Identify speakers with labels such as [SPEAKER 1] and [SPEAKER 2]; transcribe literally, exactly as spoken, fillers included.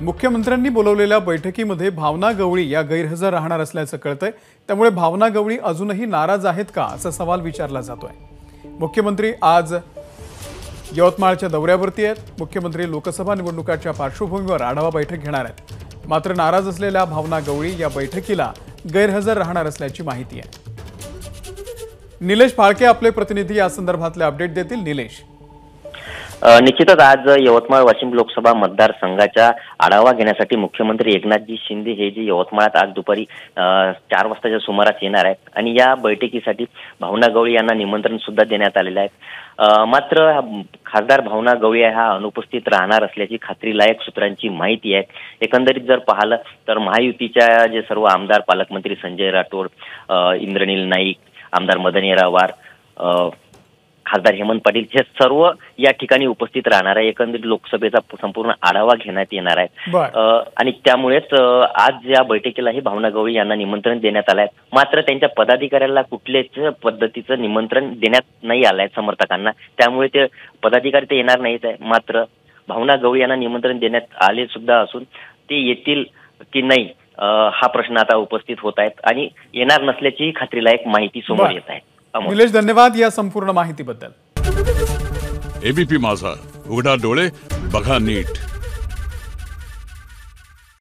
[SPEAKER 1] मुख्यमंत्र्यांनी बोलवलेल्या बैठकीमध्ये भावना गवळी या गैरहजर राहणार असल्याचं कळतंय। त्यामुळे भावना गवळी अजूनही नाराज आहेत का असा सवाल विचारला जातोय। मुख्यमंत्री आज यवतमाळच्या दौऱ्यावरती आहेत। मुख्यमंत्री लोकसभा निवडणुकाच्या पार्श्वभूमीवर आढावा बैठक घेणार आहेत। मात्र नाराज असलेल्या भावना गवळी या बैठकीला गैरहजर राहणार असल्याची माहिती आहे। निलेश फाळके आपले प्रतिनिधी या संदर्भातले अपडेट देतील। निलेश,
[SPEAKER 2] निश्चितच आज यवतमाळ वाशिम लोकसभा मतदारसंघाचा आढावा घेण्यासाठी मुख्यमंत्री एकनाथजी शिंदे हे जे यवतमाळात आज दुपारी चार वाजताच्या सुमारास येणार आहेत आणि या बैठकीसाठी भावना गवळी यांना निमंत्रण सुद्धा देण्यात आलेलं आहे। मात्र खासदार भावना गवळी हा अनुपस्थित राहणार असल्याची खात्रीलायक सूत्रांची माहिती आहे। एकंदरीत जर पाहिलं तर महायुतीच्या जे सर्व आमदार, पालकमंत्री संजय राठोड, इंद्रनील नाईक, आमदार मदन येरावार, खासदार हेमंत पाटील हे सर्व या ठिकाणी उपस्थित राहणार आहे। एकंदरीत लोकसभेचा संपूर्ण आढावा घेण्यात येणार आहे आणि त्यामुळेच आज या बैठकीलाही भावना गवळी यांना निमंत्रण देण्यात आलंय। मात्र त्यांच्या पदाधिकाऱ्यांना कुठल्याच पद्धतीचं निमंत्रण देण्यात नाही आलंय समर्थकांना, त्यामुळे ते पदाधिकारी ते येणार नाहीत आहे। मात्र भावना गवळी यांना निमंत्रण देण्यात आले सुद्धा असून ते येतील की नाही हा प्रश्न आता उपस्थित होत आहेत आणि येणार नसल्याची खात्रीलायक माहिती समोर येत आहे।
[SPEAKER 1] निलेश, धन्यवाद या संपूर्ण माहितीबद्दल।
[SPEAKER 3] एबीपी माझा, उघडा डोळे बघा नीट।